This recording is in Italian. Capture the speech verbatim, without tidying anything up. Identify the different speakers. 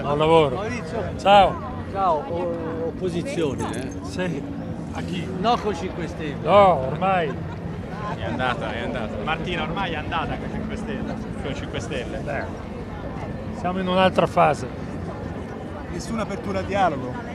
Speaker 1: Buon lavoro.
Speaker 2: Maurizio.
Speaker 1: Ciao.
Speaker 2: Ciao, o- opposizione, eh?
Speaker 1: Sì. A chi?
Speaker 2: No con cinque Stelle.
Speaker 1: No, ormai.
Speaker 3: È andata, è andata. Martina ormai è andata con cinque Stelle. Con cinque Stelle.
Speaker 1: Beh, siamo in un'altra fase.
Speaker 4: Nessuna apertura al dialogo.